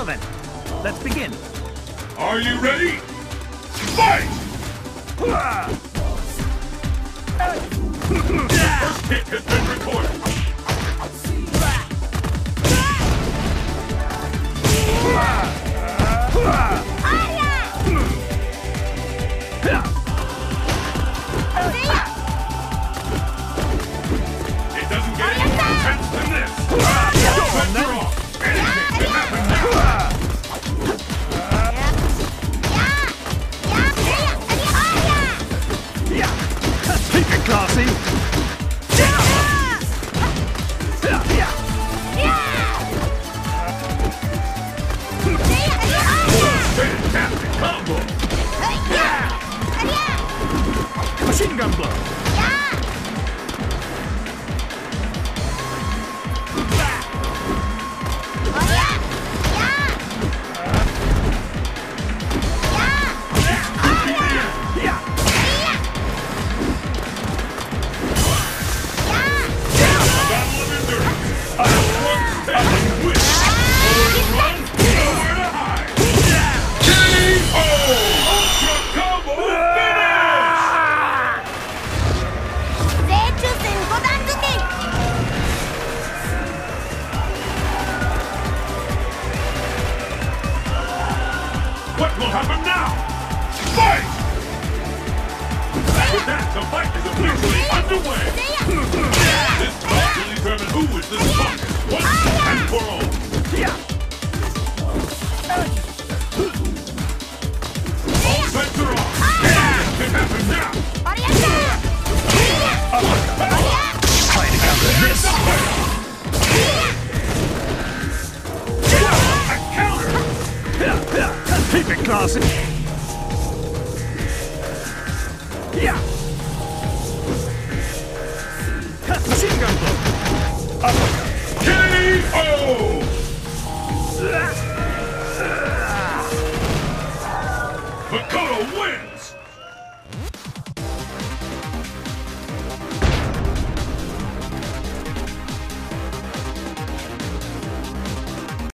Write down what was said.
Well then, let's begin. Are you ready? Fight! First hit has been recorded. It doesn't get any more intense than this. Sets her off. Anything can happen now. Keep it classy. Fantastic combo. Machine gun blow. What will happen now? Fight! With that, the fight is officially underway. This fight will determine who is the strongest once and for all. All bets are off. Anything can happen now. Trying to counter this. A counter! Keep it classy. Machine gun blow. K.O.